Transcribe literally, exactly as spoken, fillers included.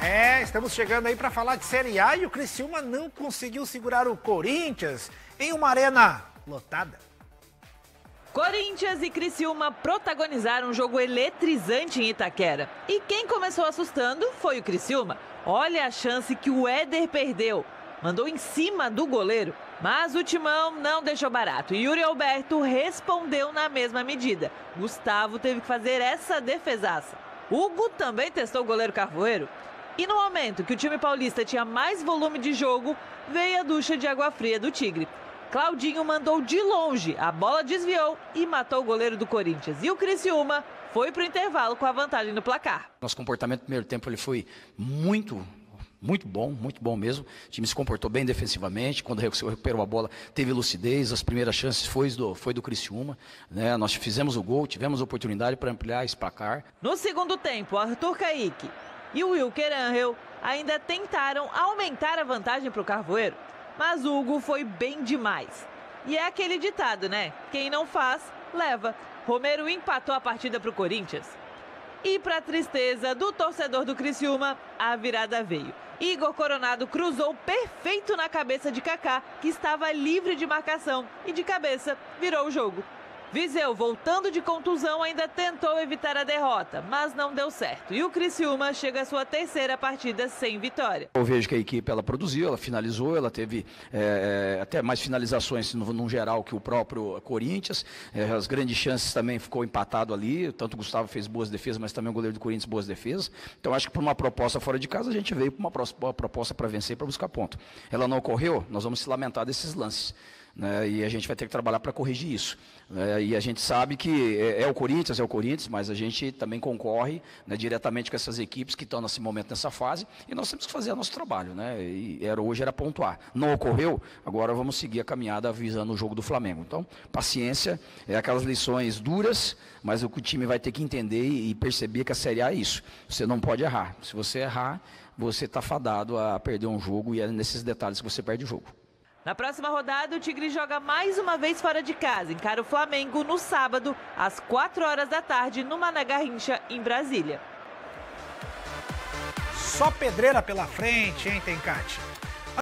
É, estamos chegando aí para falar de Série A e o Criciúma não conseguiu segurar o Corinthians em uma arena lotada. Corinthians e Criciúma protagonizaram um jogo eletrizante em Itaquera. E quem começou assustando foi o Criciúma. Olha a chance que o Éder perdeu. Mandou em cima do goleiro, mas o Timão não deixou barato. E Yuri Alberto respondeu na mesma medida. Gustavo teve que fazer essa defesaça. Hugo também testou o goleiro Carvoeiro. E no momento que o time paulista tinha mais volume de jogo, veio a ducha de água fria do Tigre. Claudinho mandou de longe, a bola desviou e matou o goleiro do Corinthians. E o Criciúma foi para o intervalo com a vantagem no placar. Nosso comportamento no primeiro tempo ele foi muito, muito bom, muito bom mesmo. O time se comportou bem defensivamente, quando recuperou a bola teve lucidez, as primeiras chances foi do, foi do Criciúma. Né? Nós fizemos o gol, tivemos oportunidade para ampliar esse placar. No segundo tempo, Arthur Caíque e o Wilker Angel ainda tentaram aumentar a vantagem para o Carvoeiro. Mas Hugo foi bem demais. E é aquele ditado, né? Quem não faz, leva. Romero empatou a partida para o Corinthians. E para a tristeza do torcedor do Criciúma, a virada veio. Igor Coronado cruzou perfeito na cabeça de Kaká, que estava livre de marcação. E de cabeça, virou o jogo. Viseu, voltando de contusão, ainda tentou evitar a derrota, mas não deu certo. E o Criciúma chega à sua terceira partida sem vitória. Eu vejo que a equipe ela produziu, ela finalizou, ela teve é, até mais finalizações no, no geral que o próprio Corinthians. É, as grandes chances também ficou empatado ali, tanto o Gustavo fez boas defesas, mas também o goleiro do Corinthians boas defesas. Então acho que por uma proposta fora de casa, a gente veio para uma, uma proposta para vencer e para buscar ponto. Ela não ocorreu, nós vamos se lamentar desses lances. Né, e a gente vai ter que trabalhar para corrigir isso. Né, e a gente sabe que é, é o Corinthians, é o Corinthians, mas a gente também concorre, né, diretamente com essas equipes que estão nesse momento, nessa fase, e nós temos que fazer o nosso trabalho. Né, e era, hoje era pontuar. Não ocorreu, agora vamos seguir a caminhada visando o jogo do Flamengo. Então, paciência, é aquelas lições duras, mas o que o time vai ter que entender e perceber que a Série A é isso. Você não pode errar. Se você errar, você está fadado a perder um jogo e é nesses detalhes que você perde o jogo. Na próxima rodada, o Tigre joga mais uma vez fora de casa. Encara o Flamengo no sábado, às quatro horas da tarde, no Mané Garrincha, em Brasília. Só pedreira pela frente, hein, Tencate?